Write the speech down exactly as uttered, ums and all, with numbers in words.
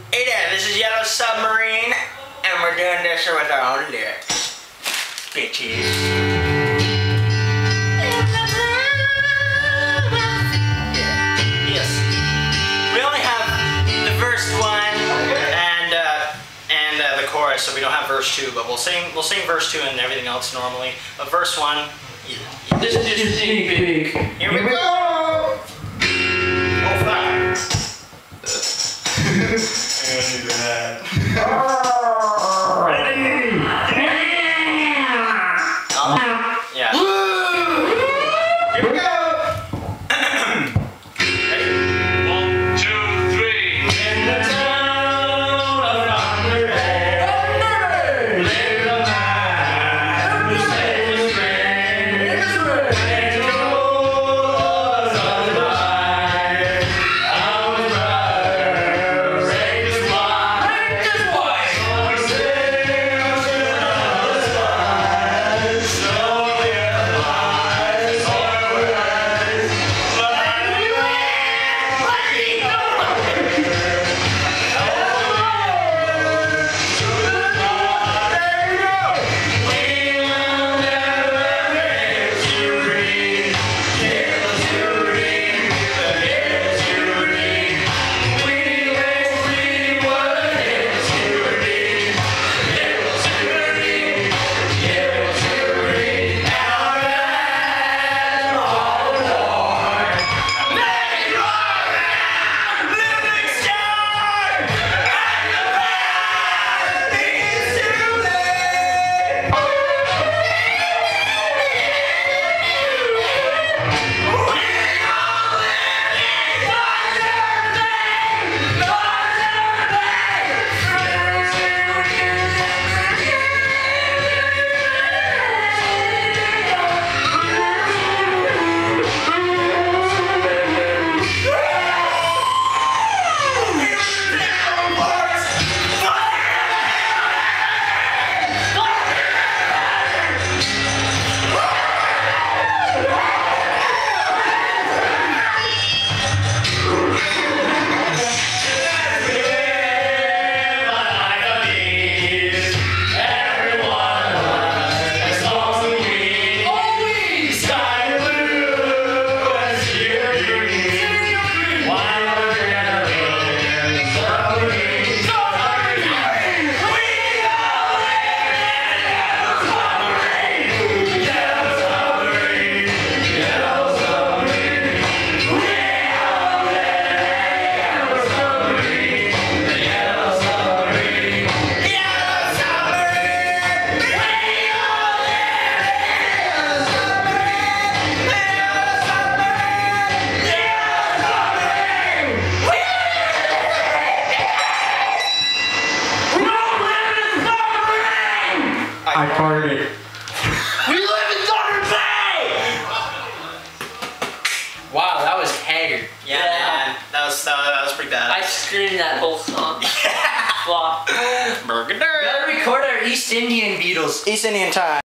Hey there, this is Yelow Submarine, and we're doing this with our own lyrics. Bitches. Yes. We only have the verse one and uh, and uh, the chorus, so we don't have verse two. But we'll sing we'll sing verse two and everything else normally. But verse one, yeah. This is just a sneak peek. Here we go. Oh fuck. I do that. Ready? Oh, yeah. Here we go. Ready? One, two, three. In the town of Rockband, lived a man whose name was Ray. And he was alive. Our brother raped his wife. Raped his wife. So he sailed to another side. Slowly alive. Forward. I party. We live in Thunder Bay! Wow, that was haggard. Yeah, Yeah. man. That was, that, that was pretty bad. I screamed that whole song. Flop. Burger. We gotta record our East Indian Beatles. East Indian time.